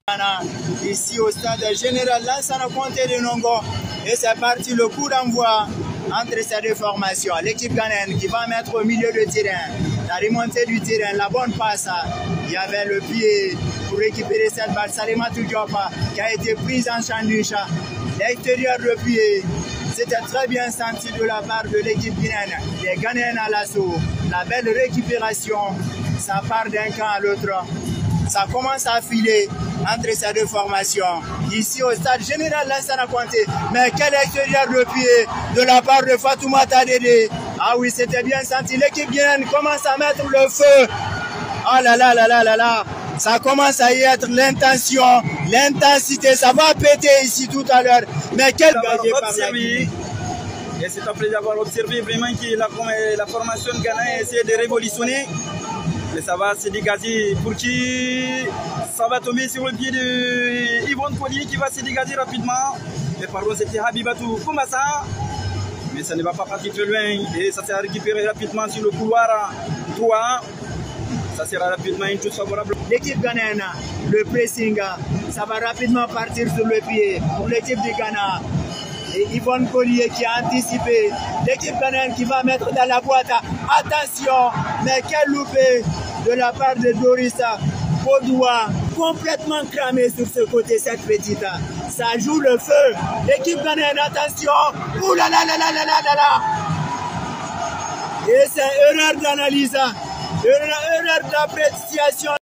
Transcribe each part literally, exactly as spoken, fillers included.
Ici au stade général Lansana Conté de Nongo. Et c'est parti le coup d'envoi entre ces deux formations. L'équipe ghanéenne qui va mettre au milieu de terrain. La remontée du terrain, la bonne passe. Il y avait le pied pour récupérer cette balle. Salimata Diop qui a été prise en chandoucha. L'extérieur de pied. C'était très bien senti de la part de l'équipe guinéenne. Les Ghanéens à l'assaut. La belle récupération. Ça part d'un camp à l'autre. Ça commence à filer entre ces deux formations. Ici au stade général Lansana Conté. Mais quel extérieur de pied de la part de Fatoumata Dédé. Ah oui, c'était bien senti. L'équipe guinéenne commence à mettre le feu. Oh là là là là là là. Ça commence à y être l'intention, l'intensité. Ça va péter ici tout à l'heure. Mais quel gagné par la Guinée. Et c'est un plaisir d'avoir observé vraiment que la, la formation ghanéenne essaie de révolutionner. Mais ça va se dégager pour qui ça va tomber sur le pied de Yvonne Collier qui va se dégager rapidement. Mais pardon, c'était Habibatou Koumassa. Mais ça ne va pas partir très loin et ça sera récupéré rapidement sur le couloir droit. Ça sera rapidement une chose favorable. L'équipe ghanéenne, le pressing, ça va rapidement partir sur le pied pour l'équipe du Ghana. Et Yvonne Collier qui a anticipé. L'équipe ghanéenne qui va mettre dans la boîte. Attention, mais quel loupé de la part de Doris Bodoua. Complètement cramé sur ce côté, cette petite. Ça joue le feu. L'équipe ghanéenne, attention. Ouh là là là là là là là. Et c'est erreur d'analyse. Erreur, erreur d'appréciation.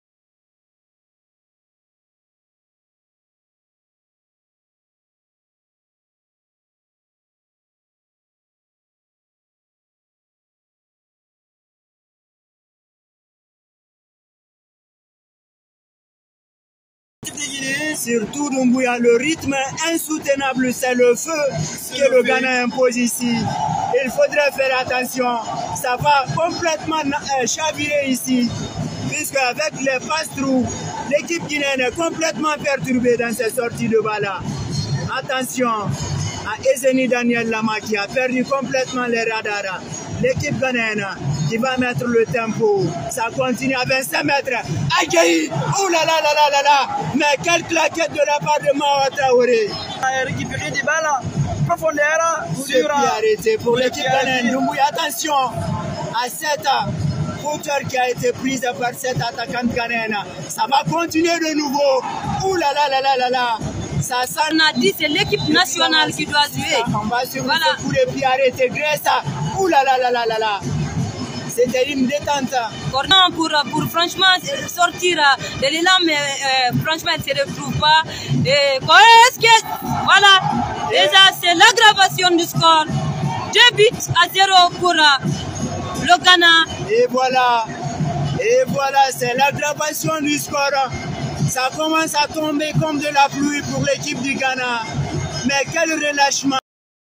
Surtout Doumbouya, le rythme insoutenable, c'est le feu que le Ghana impose ici. Il faudrait faire attention, ça va complètement chavirer ici, puisque avec les passe-trous, l'équipe guinéenne est complètement perturbée dans ses sorties de balle. Attention à Ezeni Daniel Lama qui a perdu complètement les radars. L'équipe ghanéenne qui va mettre le tempo. Ça continue à vingt-cinq mètres. Aïe, oh là là là là là là. Mais quelle claquette de la part de Mawa Traoré. Récupérer des balles profondeur sur arrêté pour l'équipe ghanéenne. Doumbouya, attention à cette hauteur qui a été prise par cette attaquante ghanéenne. Ça va continuer de nouveau. Oh là là là là là là. Ça, ça, on a dit c'est l'équipe nationale qui doit jouer. On va sur voilà. Ce coup de pied arrêté. Grèce. Ouh là là là là là là. C'était une détente. Pour, pour, pour franchement sortir de l'élan, mais euh, franchement elle ne se retrouve pas. Et est-ce que voilà, déjà c'est l'aggravation du score. Deux buts à zéro pour euh, le Ghana. Et voilà, et voilà, c'est l'aggravation du score. Ça commence à tomber comme de la pluie pour l'équipe du Ghana. Mais quel relâchement!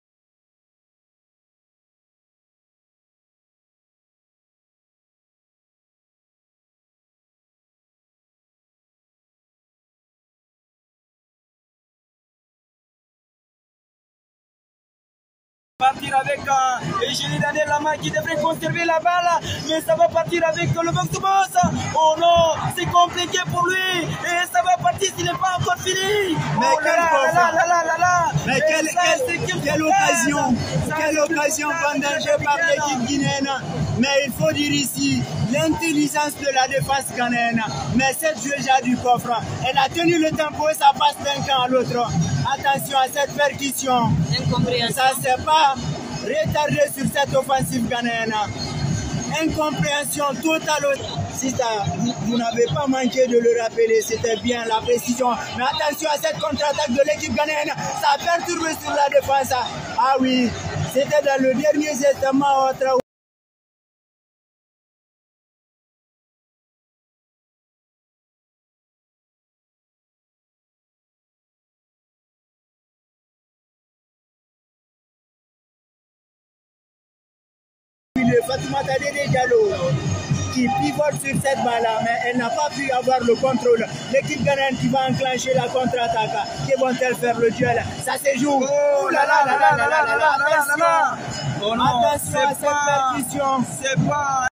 Partir avec euh, Eugénie Daniel Lama qui devrait conserver la balle, mais ça va partir avec euh, le box to box. Oh non, c'est compliqué pour lui et ça va partir s'il n'est pas encore fini. Mais oh quelle là, là, là, là, là, là. Mais quelle, ça, quelle, quelle occasion, quelle occasion vendangée par l'équipe guinéenne. Mais il faut dire ici l'intelligence de la défense ghanéenne. Mais cette joueuse du coffre, elle a tenu le tempo et ça passe d'un camp à l'autre. Attention à cette percussion. Ça ne s'est pas retardé sur cette offensive ghanéenne. Incompréhension totale. Si ça, vous, vous n'avez pas manqué de le rappeler, c'était bien la précision. Mais attention à cette contre-attaque de l'équipe ghanéenne. Ça a perturbé sur la défense. Ah oui, c'était dans le dernier geste. Fatoumata Dédé Diallo qui pivote sur cette balle-là, mais elle n'a pas pu avoir le contrôle. L'équipe ghanéenne qui va enclencher la contre-attaque. Qui vont-elles faire le duel? Ça se joue. Oh là là là là là là là là là. Attention à cette percussion. C'est pas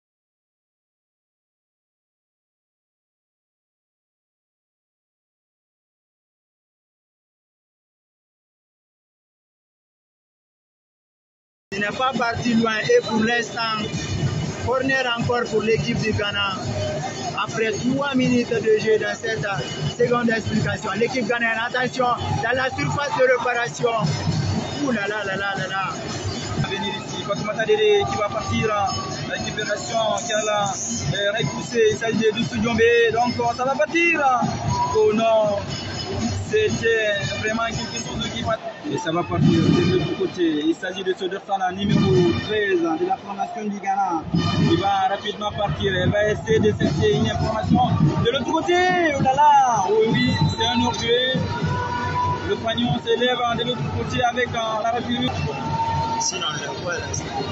Il n'est pas parti loin et pour l'instant, corner encore pour l'équipe du Ghana. Après trois minutes de jeu dans cette seconde explication, l'équipe ghanéenne, attention, dans la surface de réparation. Ouh là là là là là là. Venir ici, Fatoumata Dede qui va partir à récupération, qui a la repoussé, il s'agit de Doussou Diombe, donc ça va partir. Oh non, c'était vraiment quelque chose qui va. Et ça va partir de l'autre côté. Il s'agit de Sodersana, numéro treize de la formation du Ghana. Il va rapidement partir. Elle va essayer de chercher une information de l'autre côté. Oh là là, oui, oui, c'est un orgueil. Le pagnon s'élève de l'autre côté avec euh, la République. Si on le voit,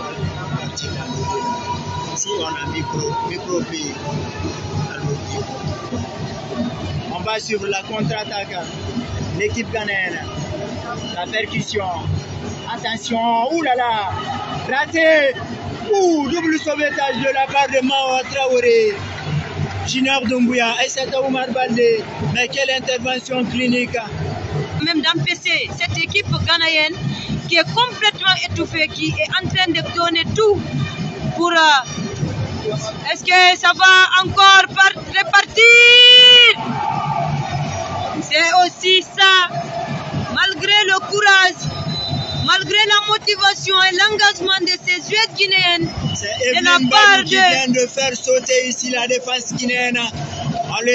si on a micro, micro pays, on va suivre la contre-attaque. L'équipe ghanéenne, la percussion. Attention, ouh là là, raté. Ouh, double sauvetage de la part de Mao Traoré. Junior Doumbouya et c'est Oumar Baldé. Mais quelle intervention clinique. Même d'empêcher cette équipe ghanéenne qui est complètement étouffée, qui est en train de donner tout pour... Euh, est-ce que ça va encore repartir? C'est aussi ça, malgré le courage, malgré la motivation et l'engagement de ces joueurs guinéennes. C'est Evelyne Badou qui vient de faire sauter ici la défense guinéenne. Allez.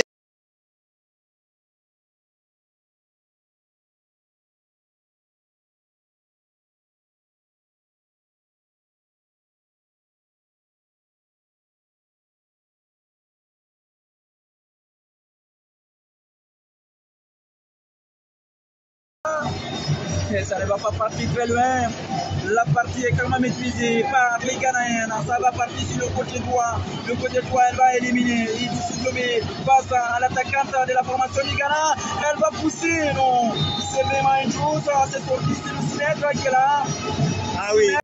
Ça ne va pas partir très loin. La partie est quand même maîtrisée par les Ghanéens. Ça va partir sur le côté droit. Le côté droit, elle va éliminer. Il passe à l'attaquante de la formation du Ghana. Elle va pousser. Non, c'est vraiment une chose. C'est sorti, c'est le qui est là. Ah oui.